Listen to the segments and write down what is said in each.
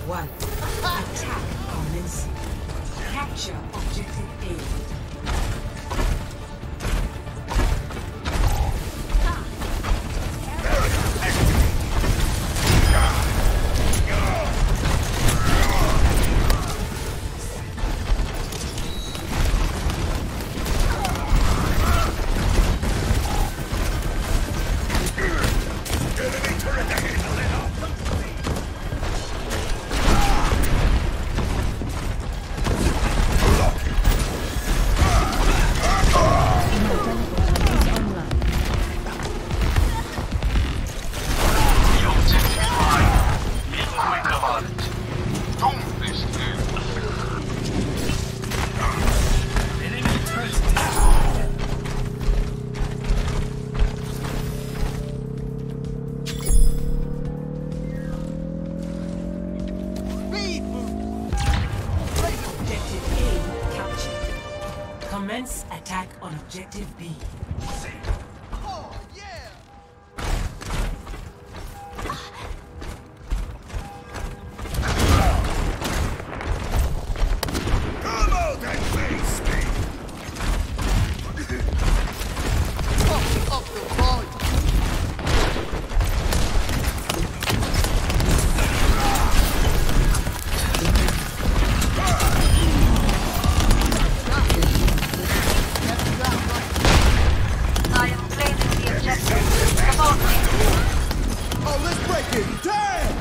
one. Attack commencing. Capture objective A. Commence attack on objective B. Oh, yeah! Come out and face me! Up the volume! I am claiming the objective. Support me. Oh, let's break it! Damn!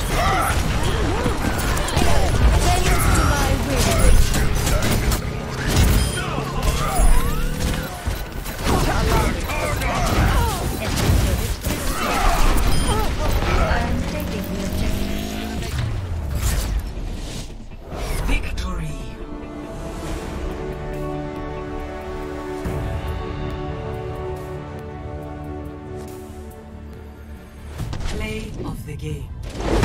Bend to my will. I am taking the objective. Victory. Play of the game.